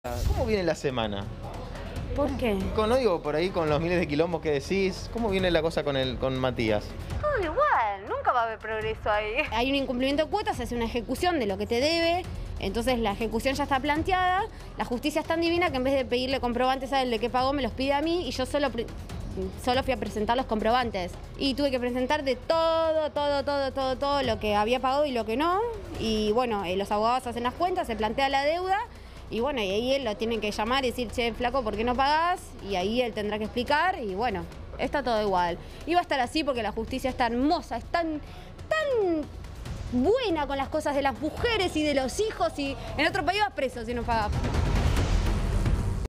¿Cómo viene la semana? ¿Por qué? No digo por ahí con los miles de quilombos que decís, ¿cómo viene la cosa con Matías? Todo igual, nunca va a haber progreso ahí. Hay un incumplimiento de cuotas, se hace una ejecución de lo que te debe, entonces la ejecución ya está planteada, la justicia es tan divina que en vez de pedirle comprobantes a él de qué pagó, me los pide a mí y yo solo fui a presentar los comprobantes. Y tuve que presentar de todo lo que había pagado y lo que no. Y bueno, los abogados hacen las cuentas, se plantea la deuda. Y bueno, y ahí él lo tienen que llamar y decir, che, flaco, ¿por qué no pagás? Y ahí él tendrá que explicar y bueno, está todo igual. Y va a estar así porque la justicia es tan hermosa, es tan buena con las cosas de las mujeres y de los hijos y en otro país vas preso si no pagás.